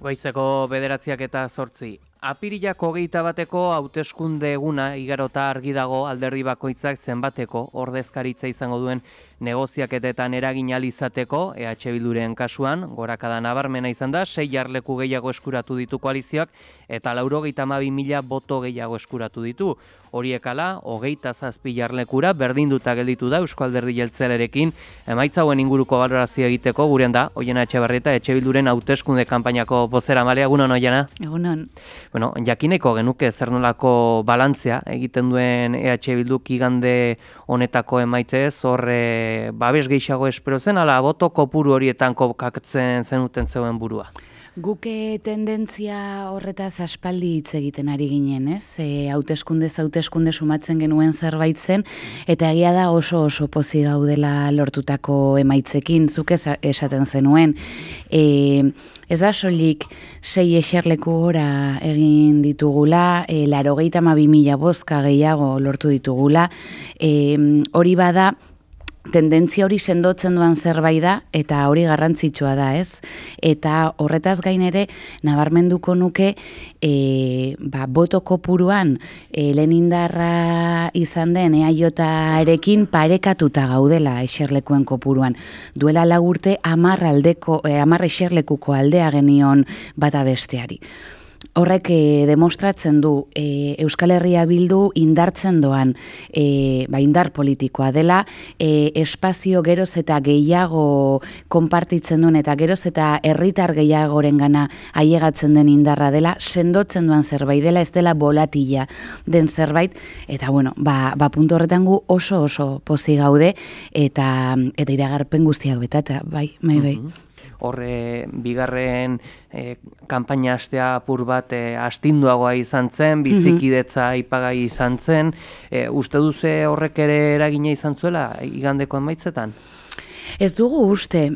Goizeko 9:08. Apirilak 21 hauteskunde eguna igarota argi dago alderdi bakoitzak zenbateko ordezkaritza izango duen negoziaketetan eragin ahal izateko. EH Bilduren kasuan gorakada nabarmena izan da, 6 jarleku gehiago eskuratu ditu koalizioak eta 92.000 boto gehiago eskuratu ditu. Horiek ala, 27 jarlekura berdinduta gelditu da Eusko Alderdi Jeltzalearekin. Emaitza hauen inguruko balorazio egiteko gurean da Oiana Etxebarrieta, EH Bilduren hauteskunde kanpainako bozeramale. Egunon, Oiana? Egunon. Bueno, jakineko genuke zer nolako balantzea egiten duen EH Bilduk igande honetako emaitzez, hor babes gehiago espero zen, ala boto kopuru horietan kokatzen zenuten zeuen burua? Guke tendentzia horretaz aspaldi hitz egiten ari ginen, ez? Hauteskunde sumatzen genuen zerbait zen, eta egia da oso pozik gaudela lortutako emaitzekin, zuk esaten zenuen. Ez da soilik 6 eserleku gora egin ditugula, 92.000 bozka gehiago lortu ditugula, hori bada, tendentzia hori sendotzen duan zerbait da, eta hori garrantzitsua da, ez? Eta horretaz gain ere, nabarmenduko nuke, boto kopuruan lehen indarra izan den EAJarekin parekatuta gaudela eserlekuen kopuruan. Duela 4 urte 10 eserlekuko aldea genion bata besteari. Horrek demostratzen du Euskal Herria Bildu indartzen doan, indar politikoa dela, espazio geroz eta gehiago konpartitzen duen eta geroz eta herritar gehiagorengana ailegatzen den indarra dela, sendotzen duan zerbait dela, ez dela volatila den zerbait, eta puntu horretan gu oso pozik gaude eta iragarpen guztiak betata, bai. Horre, bigarren kanpaina astea apur bat astinduagoa izan zen, bizikidetza aipagai izan zen. Uste duze horrek ere eragina izan zuela igandeko emaitzetan? Ez dugu uste,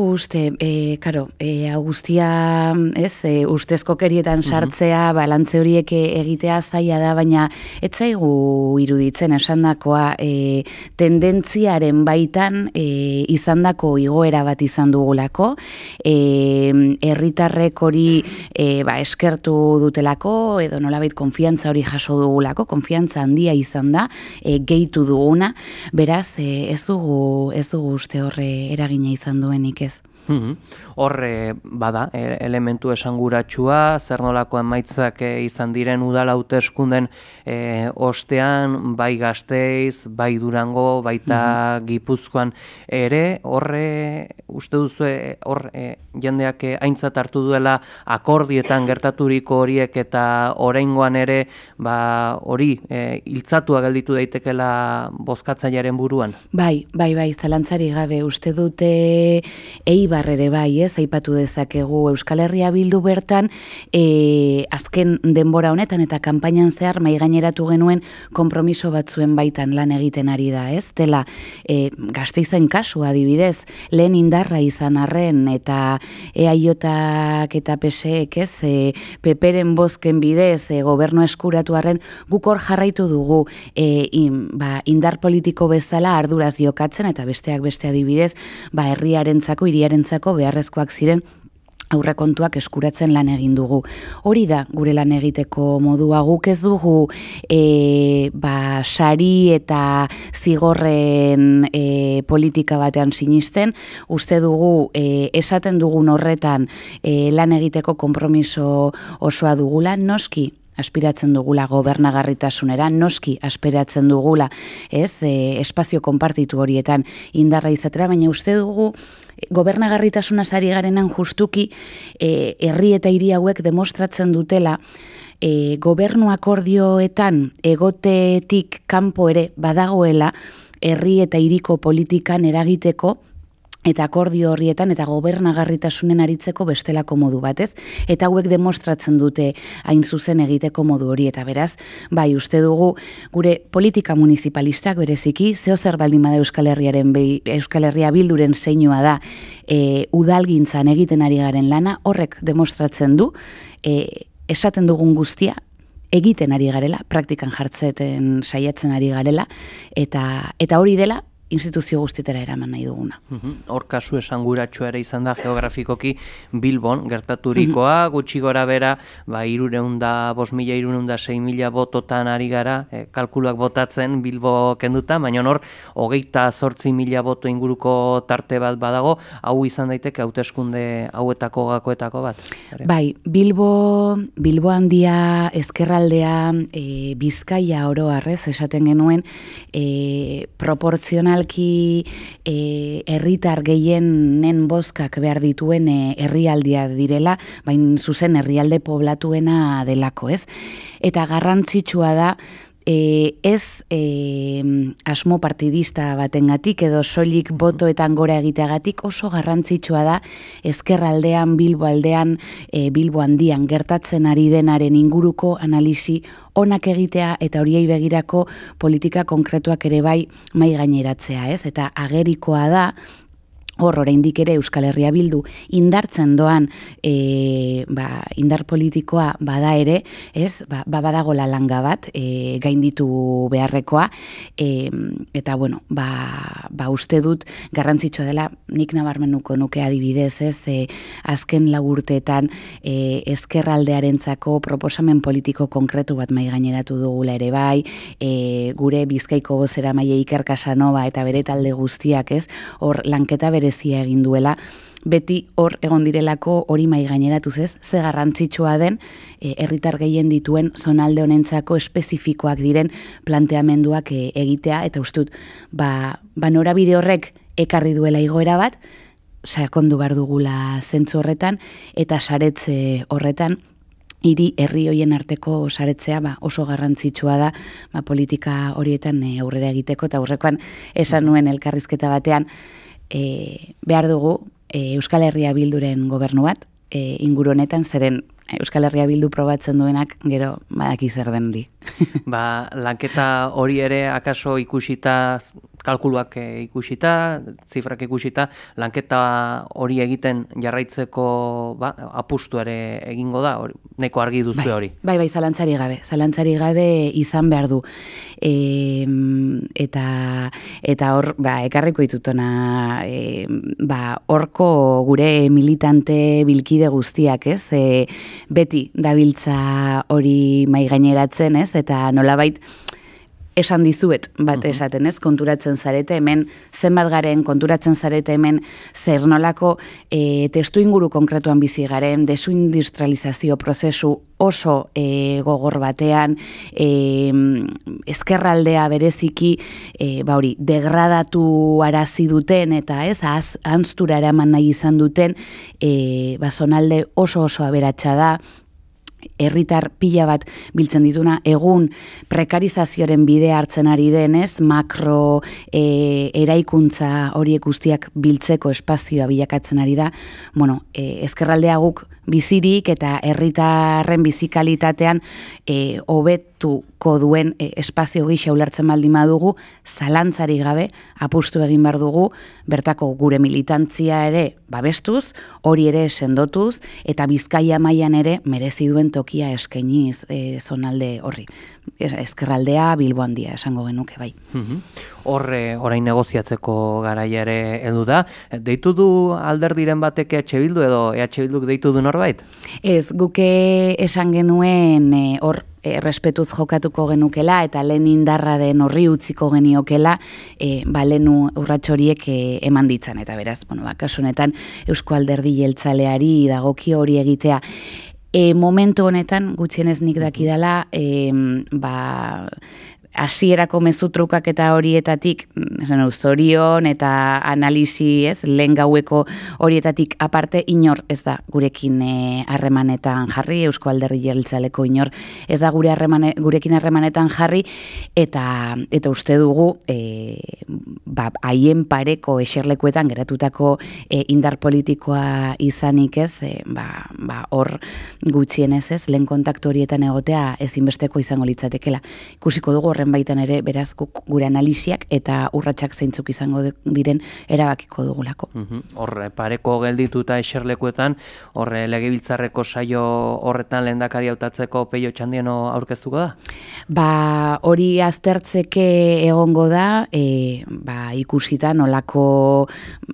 guztia, ustezkokerietan sartzea, balantze horiek egitea zaila da, baina ez zaigu iruditzen esandakoa, tendentziaren baitan izandako igoera bat izan dugulako, herritarrek hori eskertu dutelako, edo nolabait konfiantza hori jaso dugulako, konfiantza handia izan da, gehitu duguna, beraz ez dugu uste horre eragina izan duenik, ez. Horre bada, elementu esanguratsua, zer nolako emaitzak izan diren udal hauteskunden ostean, bai Gasteiz, bai Durango, baita Gipuzkoan ere, horre uste duzu jendeak aintzat hartu duela akordietan gertaturiko horiek eta oraingoan ere hori hiltzatua gelditu daitekela bozkatzailearen buruan? Bai, zalantzari gabe, uste dute Eibar ere bai, aipatu dezakegu Euskal Herria Bildu bertan, azken denbora honetan eta kanpainan zehar maigaineratu genuen konpromiso batzuen baitan lan egiten ari da, ez? Dela, Gasteizen kasu adibidez, lehen indarra izan arren eta EAJak eta PSek, ez? PPren bozken bidez, gobernu eskuratu arren, guk hor jarraitu dugu indar politiko bezala arduraz jokatzen eta besteak beste adibidez, herriarentzako, hiriarentzako beharrezkoak ziren aurrekontuak eskuratzen lan egin dugu. Hori da gure lan egiteko modua, guk ez dugu sari eta zigorren politika batean sinisten, uste dugu esaten dugun horretan lan egiteko konpromiso osoa dugula, noski aspiratzen dugula gobernagarritasunera, noski aspiratzen dugula, espazio konpartitu horietan indarra izatera, baina uste dugu gobernagarritasuna sari garenan justuki herri eta hiri hauek demostratzen dutela gobernu akordioetan egotetik kanpo ere badagoela herri eta hiriko politikan eragiteko eta akordio horrietan eta gobernagarritasunen aritzeko bestelako modu batez. Eta hauek demostratzen dute hain zuzen egiteko modu hori. Eta beraz, uste dugu gure politika municipalistak bereziki, zeo zer baldin bada Euskal Herria Bilduren zeinua da udalgintzan egiten ari garen lana, horrek demostratzen du, esaten dugun guztia, egiten ari garela, praktikan jartzeten saiatzen ari garela, eta hori dela, instituzio guztietara eraman nahi duguna. Hor kasu esanguratxoa ere izan da geografikoki Bilbon gertaturikoa, gutxi gora bera, 300.000-6.000 bototan ari gara, kalkuluak botatzen Bilbo kenduta, baina hor 28.000 boto inguruko tarte bat badago, hau izan daiteke hauteskunde hauetako gakoetako bat? Bai, Bilbo handia, ezkerraldea, Bizkaia oro harrez esaten genuen, proportzionalki herritar gehienen bozkak behar dituen herrialdia direla, baina zuzen herrialde poblatuena delako, ez? Eta garrantzitsua da, ez asmo partidista batengatik edo soilik botoetan gora egiteagatik oso garrantzitsua da ezkerraldean, Bilbo aldean, Bilbo handian gertatzen ari denaren inguruko analisi onak egitea eta horiei begirako politika konkretuak ere bai mai gaineratzea, ez? Eta agerikoa da hor oraindik ere Euskal Herria Bildu indartzen doan indar politikoa bada ere, ez? Badagola langa bat gainditu beharrekoa, eta bueno, uste dut garrantzitsua dela, nik nabarmenuko nuke adibidez, ez? Azken 4 urteetan ezkerraldearentzako proposamen politiko konkretu bat mai gaineratu dugula ere bai, gure Bizkaiko bozeramaile Iker Casanova eta bere talde guztiak, ez? Hor lanketa berezia egin duela, beti hor egon direlako hori mai gaineratuz, ez? Ze garrantzitsua den herritar gehien dituen zonalde honentzako espezifikoak diren planteamenduak egitea, eta ustut, norabide horrek ekarri duela igoera bat, sakondu behar dugula zentzu horretan, eta saretze horretan, herri hoien arteko saretzea oso garrantzitsua da politika horietan aurrera egiteko, eta aurrekoan esan nuen elkarrizketa batean, behar dugu Euskal Herria Bilduren gobernu bat, inguru honetan, zeren Euskal Herria Bildu probatzen duenak, gero badaki zer den hori. Lanketa hori ere akaso ikusita, kalkuluak ikusita, zifrak ikusita, lanketa hori egiten jarraitzeko apustu ere egingo da, neko argi duzu hori. Bai, zalantzari gabe izan behar du. Eta hor, ekarriko ditutona, horko gure militante bilkide guztiak, ez? Beti dabiltza hori mai gaineratzen, ez? Eta nolabait esan dizuet bat esaten, ez? Konturatzen zarete hemen, zenbat garen, konturatzen zarete hemen zer nolako testu inguru konkretuan bizi garen, desindustrializazio prozesu oso gogor batean, ezkerraldea bereziki degradatu arazi duten eta ez ahanztura eraman nahi izan duten zonalde oso aberatsa da, herritar pila bat biltzen dituna, egun prekarizazioaren bidea hartzen ari denez, makro eraikuntza horiek guztiak biltzeko espazioa bilakatzen ari da, ezkerraldea guk bizirik eta herritarren bizikalitatean hobetuko duen espazio gisa ulertzen baldin badugu, zalantzari gabe apustu egin behar dugu, bertako gure militantzia ere babestuz, hori ere sendotuz, eta Bizkaia mailan ere merezi duen tokia eskainiz zonalde horri. Ezkerraldea, Bilbo handia esango genuke bai. Orain negoziatzeko garaia ere heldu da. Deitu du alderdiren batek EH Bildu edo EH Bilduk deitu du norbait? Ez, guke esan genuen hor errespetuz jokatuko genukela eta lehen indarra den horri utziko geniokela, lehen urrats horiek eman ditzan. Eta beraz, kasu honetan Eusko Alderdi Jeltzaleari dagokio hori egitea. Momentu honetan, gutxienez nik dakidala, hasierako mezutrukak eta horietatik, zorion eta analisi, lehen gaueko horietatik aparte, inor ez da gurekin harremanetan jarri, Eusko Alderdi Jeltzaleko inor ez da gurekin harremanetan jarri, eta uste dugu haien pareko eserlekuetan geratutako indar politikoa izanik ez, hor gutxienez lehen kontaktu horietan egotea ezinbesteko izango litzatekela. Ikusiko dugu horren baitan ere beraz gure analisiak eta urratsak zeintzuk izango diren erabakiko dugulako. Horre, pareko geldituta eserlekuetan, horre legebiltzarreko saio horretan lehendakari hautatzeko Peio Txandiano aurkeztuko da? Ba, hori aztertzeke egongo da, ikusita nolako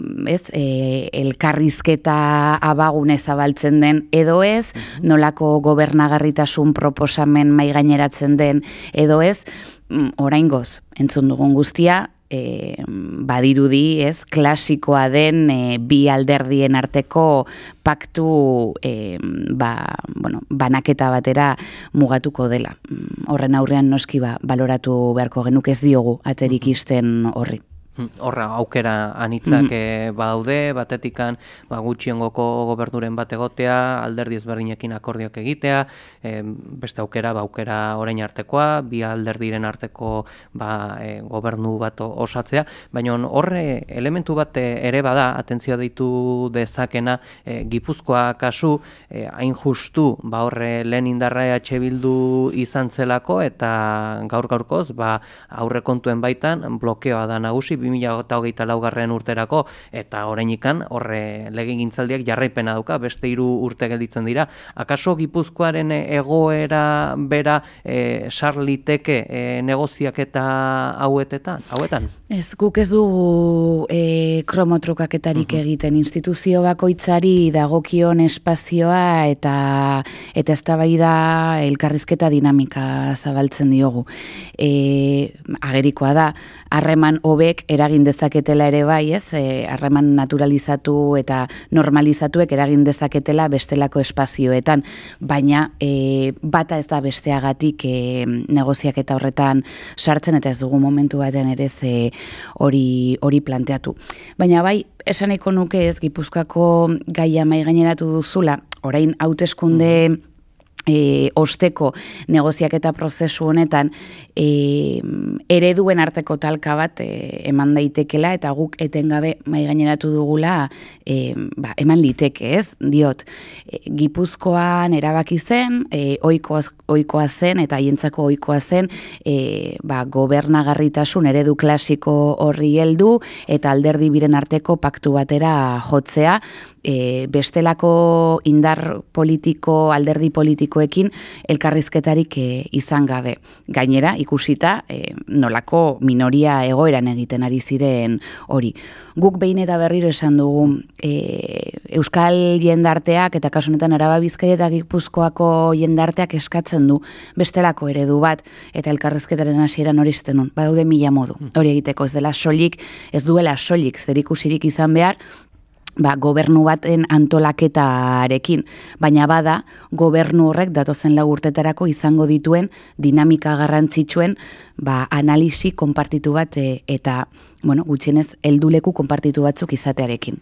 elkarrizketa abagune zabaltzen den edo ez, nolako gobernagarritasun proposamen maigaineratzen den edo ez, oraingoz entzun dugun guztia, badirudi, klasikoa den bi alderdien arteko paktu banaketa batera mugatuko dela. Horren aurrean noski baloratu beharko genuke, ez diogu aterik isten horri. Horra, aukera anitzak badaude, batetikan gutxiengoko gobernuren bat egotea, alderdi ezberdinekin akordioak egitea, beste aukera orain artekoa, bi alderdiren arteko gobernu bat osatzea, baina horre elementu bat ere bada, atentzioa deitu dezakena, Gipuzkoa kasu, hain justu, horre lehen indarra EH Bildu izan zelako, eta gaur-gaurkoz, aurrekontuen baitan, blokeoa da nagusi, 2024 urterako, eta orainikan horre legegintzaldiak jarraipena dauka, beste 3 urte gelditzen dira. Akaso Gipuzkoaren egoera bera sarliteke negoziaketa hauetan? Ez, guk ez dugu kromotrukaketarik egiten, instituzio bakoitzari dagokion espazioa eta eztabaida elkarrizketa dinamika zabaltzen diogu. Agerikoa da, harreman hobek eragin dezaketela ere bai, harreman naturalizatu eta normalizatuek eragin dezaketela bestelako espazioetan, baina bata ez da besteagatik negoziaketa horretan sartzen, eta ez dugu momentu batean ere hori planteatu. Baina bai, esan nahiko nuke ez Gipuzkoako gaia maigaineratu duzula, orain hauteskunde osteko negoziaketa prozesu honetan ereduen arteko talka bat eman daitekela, eta guk etengabe maigaineratu dugula eman liteke, ez? Diot, Gipuzkoan erabaki zen, ohikoa zen eta haientzako ohikoa zen gobernagarritasun eredu klasiko horri heldu eta alderdi biren arteko paktu batera jotzea, bestelako indar politiko, alderdi politikoekin elkarrizketarik izan gabe. Gainera, ikusita, nolako minoria egoeran egiten ari ziren hori. Guk behin eta berriro esan dugu, Euskal jendarteak eta kasu honetan Araba Bizkaia eta Gipuzkoako jendarteak eskatzen du bestelako eredu bat, eta elkarrizketaren hasieran hori esaten duen, badaude 1000 modu. Hori egiteko ez duela soilik zerikusirik izan behar, gobernu baten antolaketarekin, baina bada gobernu horrek datozen 4 urtetarako izango dituen dinamika garrantzitsuen analisi konpartitu bat eta gutxienez helduleku konpartitu batzuk izatearekin.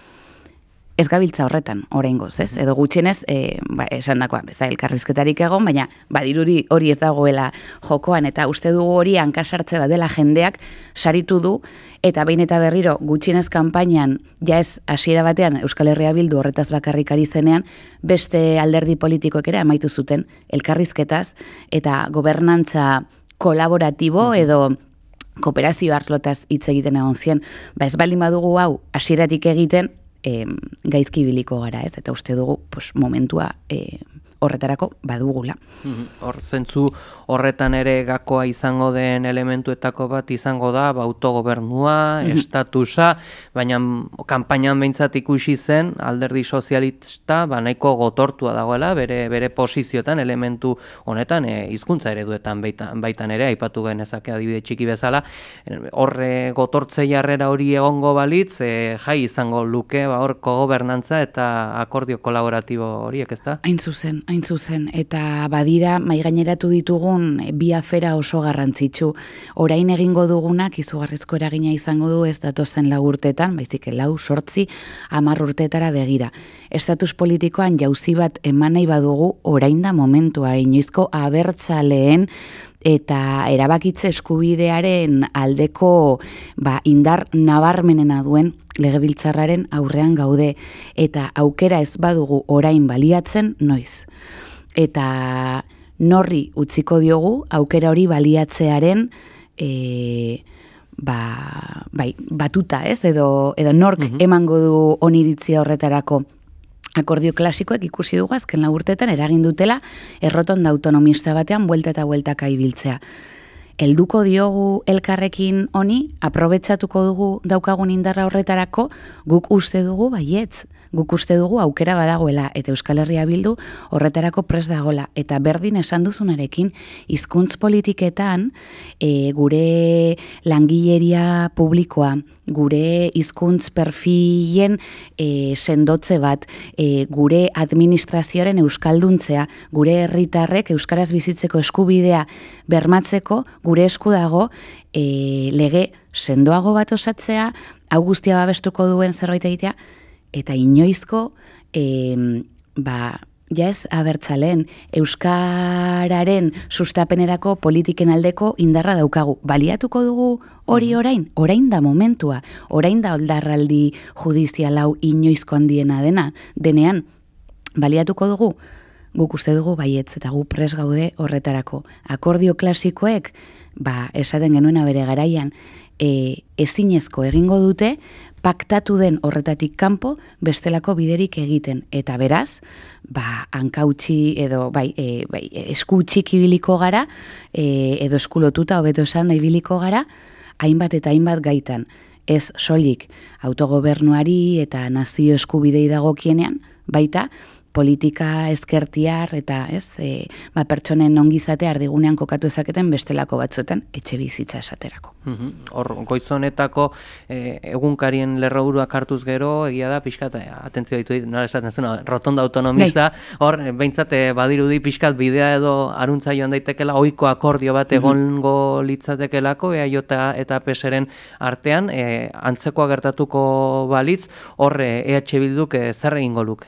Ez gabiltza horretan, oraingoz, ez? Edo gutxienez, esan dakoa, elkarrizketarik egon, baina badirudi hori ez dagoela jokoan, eta uste dugu hori hankasartze bat dela jendeak saritu du, eta behin eta berriro gutxienez kanpainan, ja ez hasiera batean Euskal Herria Bildu horretaz bakarrik ari zenean, beste alderdi politikoek ere amaitu zuten elkarrizketaz, eta gobernantza kolaboratibo edo kooperazio arlotaz hitz egiten egon zien. Ez baldin badugu hau hasieratik egiten, gaizki biliko gara, ez? Eta uste dugu momentua horretarako badugula. Hor zentzu horretan ere gakoa izango den elementuetako bat izango da, autogobernua, estatusa, baina kanpainan behintzat ikusi zen alderdi sozialista nahiko gotortua dagoela, bere posizioetan, elementu honetan, hizkuntza ereduetan baitan ere, aipatu genezake adibide txiki bezala, horre gotortze jarrera hori egongo balitz, jai izango luke, hor kogobernantza eta akordio kolaboratibo horiek, ez da? Hain zuzen, eta badira maigaineratu ditugun bi afera oso garrantzitsu. Orain egingo dugunak izugarrizko eragina izango du ez datozen 4 urteetan, baizik 4, 8, 10 urteetara begira. Estatus politikoan jauzi bat eman nahi badugu, orain da momentua, inoizko abertzaleen eta erabakitze eskubidearen aldeko indar nabarmenena duen legebiltzarraren aurrean gaude, eta aukera ez badugu orain baliatzen, noiz. Eta norri utziko diogu aukera hori baliatzearen batuta, ez? Edo nork emango du oniritzia horretarako. Akordio klasikoek ikusi dugu azken urteetan eragin dutela errotonda autonomista batean buelta eta bueltaka ibiltzea. Helduko diogu elkarrekin honi, aprobetxatuko dugu daukagun indarra horretarako, guk uste dugu baietz. Guk uste dugu aukera badagoela eta Euskal Herria Bildu horretarako prest dagoela. Eta berdin esan duzunarekin, hizkuntz politiketan gure langileria publikoa, gure hizkuntz perfilen sendotze bat, gure administrazioaren euskalduntzea, gure herritarrek euskaraz bizitzeko eskubidea bermatzeko, gure esku dago lege sendoago bat osatzea, hau guztia babestuko duen zerbait egitea, eta inoizko, abertzaleen, euskararen sustapenerako politiken aldeko indarra daukagu. Baliatuko dugu hori orain da momentua, orain da oldarraldi judizialau inoizko handiena denean, baliatuko dugu, guk uste dugu baietz, eta gu pres gaude horretarako. Akordio klasikoek, esaten genuena bere garaian, ezinezko egingo dute, paktatu den horretatik kanpo bestelako biderik egiten. Eta beraz, hankautxi edo esku txiki ibiliko gara, edo eskulotuta hobeto esan da ibiliko gara, hainbat eta hainbat gaitan. Ez soilik autogobernuari eta nazio eskubidei dagokienean, baita politika ezkertiar eta pertsonen ongizatea ardigunean kokatu ezaketen bestelako batzuetan etxe bizitza esaterako. Hor, goiz honetako egunkarien lerroburuak hartuz gero, egia da, pixkat, atentzio ditu, nola esaten zen, rotonda autonomista, hor, behintzat, badirudi pixkat bidea edo aruntza joan daitekela, ohiko akordio bat egongo litzatekelako, EAJ eta PSren artean, antzekoa gertatuko balitz, hor, EH Bilduk zer egingo luke?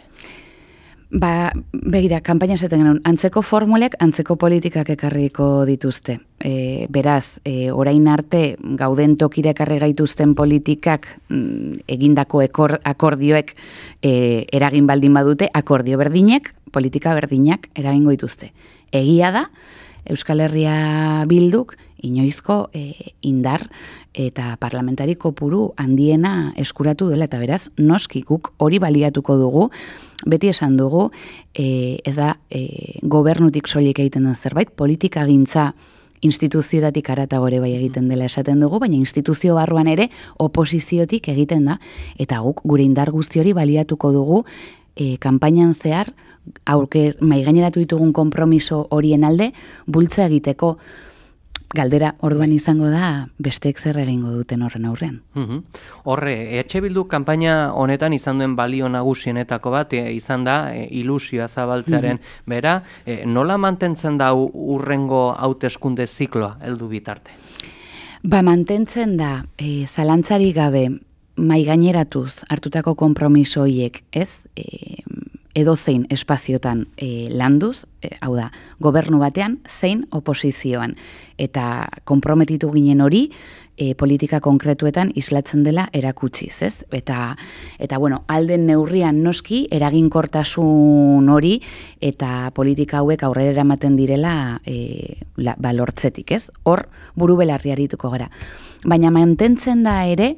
Begira, kanpaina zaten genuen, antzeko formulek, antzeko politikak ekarriko dituzte. Beraz, orain arte gauden tokira ekarri gaituzten politikak egindako akordioek eragin baldin badute, akordio berdinek, politika berdinak eragingo dituzte. Egia da, Euskal Herria Bilduk inoizko indar eta parlamentari kopuru handiena eskuratu duela, eta beraz, noski guk hori baliatuko dugu, beti esan dugu, ez da gobernutik soilik egiten den zerbait, politika gintza instituzioetatik aratagore bai egiten dela esaten dugu, baina instituzio barruan ere oposiziotik egiten da, eta guk gure indar guzti hori baliatuko dugu kanpainan zehar, maigaineratu ditugun konpromiso horien alde, bultza egiteko. Galdera orduan izango da besteek zer egingo duten horren aurrean. Horre, EH Bildu kanpaina honetan izan duen balio nagusienetako bat izan da ilusioa zabaltzearen bera. Nola mantentzen da urrengo hauteskunde zikloa heldu bitarte? Mantentzen da zalantzari gabe maigaineratuz hartutako konpromiso horiek, ez? Edozein espaziotan landuz, hau da, gobernu batean, zein oposizioan. Eta konprometitu ginen hori, politika konkretuetan islatzen dela erakutsiz, ez? Eta alden neurrian noski, eraginkortasun hori, eta politika hauek aurrera eramaten direla lortzetik, ez? Hor, buru belarri arituko gara. Baina mantentzen da ere,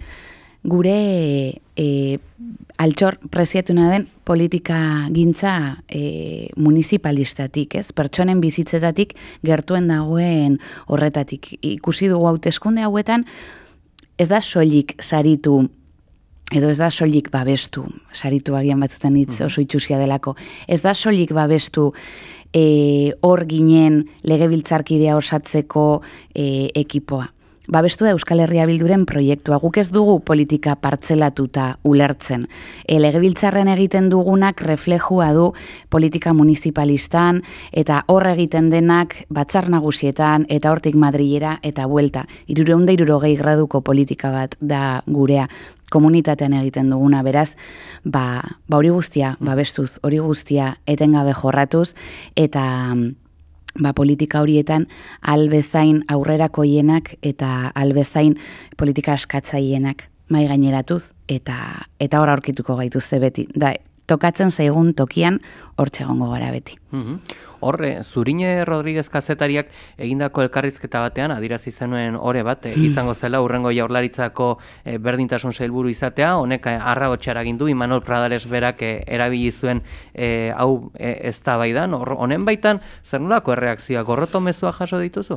gure altxor preziatuna den politika gintza municipalistatik, ez? Pertsonen bizitzetatik gertuen dagoen horretatik. Ikusi dugu hauteskunde hauetan, ez da soilik saritu, edo ez da soilik babestu, saritu agian batzutan hitz oso itxusia delako, ez da soilik babestu hor ginen legebiltzarkidea osatzeko ekipoa. Babestu da Euskal Herria Bilduren proiektua. Guk ez dugu politika partzelatuta ulertzen. Legebiltzarren egiten dugunak reflejua du politika municipalistan eta hor egiten denak batzar nagusietan eta hortik Madrilera eta buelta. 360 graduko politika bat da gurea komunitatean egiten duguna. Beraz, hori guztia babestuz, hori guztia etengabe jorratuz eta politika horietan albezain aurrerakoienak eta albezain politika askatzaienak mai gaineratuz eta hor aurkituko gaituzte beti. Da, tokatzen zaigun tokian hortxe egongo gara beti. Horre, Zurine Rodríguez kazetariak egindako elkarrizketa batean, adirazi zenuen ore bat, izango zela urrengo jaurlaritzako berdintasun sailburu izatea, honek arragotxa eragin du, Imanol Pradales berak erabili zuen hau eztabaidan, honen baitan, zer nolako erreakzioa, gorroto mezua jaso dituzu?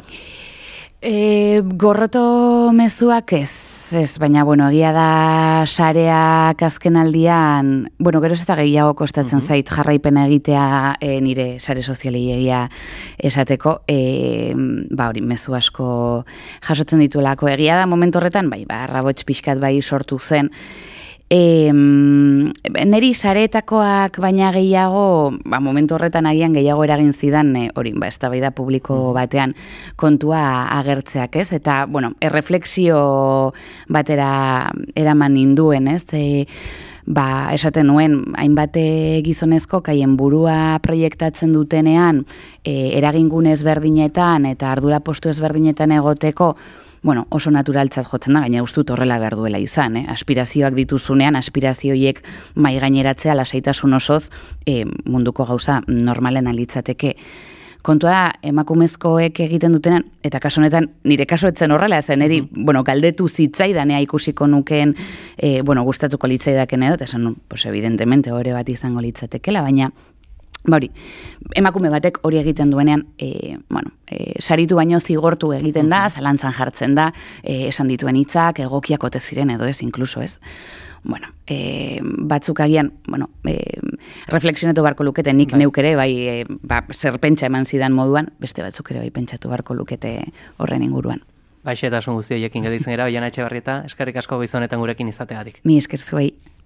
Gorroto mezuak ez, baina, egia da sareak azken aldian, geroz eta gehiago kostatzen zait jarraipena egitea nire sare sozialei egia esateko, hori, mezu asko jasotzen dituelako. Egia da momentu horretan, arrabots pixkat sortu zen, neri sareetakoak baina gehiago, momentu horretan agian gehiago eragin zidan, hori, eztabaida publiko batean kontua agertzeak, ez? Eta, erreflexio batera eraman ninduen, ez? Esaten nuen, hainbat gizonezko kaien burua proiektatzen dutenean, eragingun ezberdinetan eta ardura postu ezberdinetan egoteko, oso naturaltzat jotzen da, gaina ustut horrela behar duela izan. Aspirazioak dituzunean, aspirazioiek mai gaineratzea lasaitasun osoz munduko gauza normalen alitzateke. Kontua da, emakumezkoek egiten dutenan, eta kasu honetan, nire kasu etzen horrela, zen eri, galdetu zitzaidanea ikusiko nukeen, gustatuko litzaidaken edo, eta esan, evidentemente, hori bat izango litzatekela, baina, emakume batek hori egiten duenean, saritu baino zigortu egiten da, zalantzan jartzen da, esan dituen hitzak, egokiak ote ziren edo ez, inkluso ez. Batzuk agian, reflexionatu barko lukete, nik neuk ere, zer pentsa eman zidan moduan, beste batzuk ere pentsatu barko lukete horren inguruan. Xehetasun guzti horiekin geditzen gara, Oihana Etxebarrieta, eskerrik asko goiz honetan gurekin izateagatik. Mi esker zuei.